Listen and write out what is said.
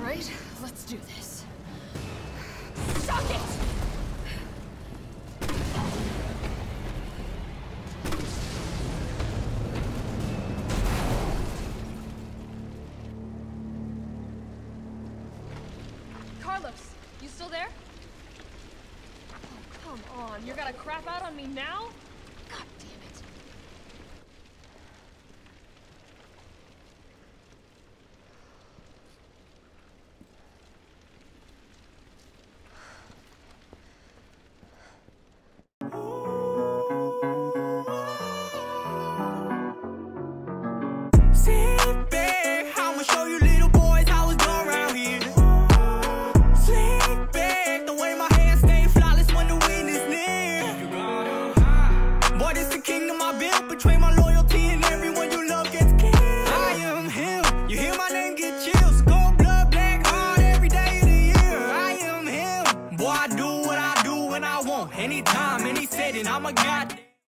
right, let's do this. Suck it! Carlos, you still there? Oh, come on. You're gonna crap out on me now?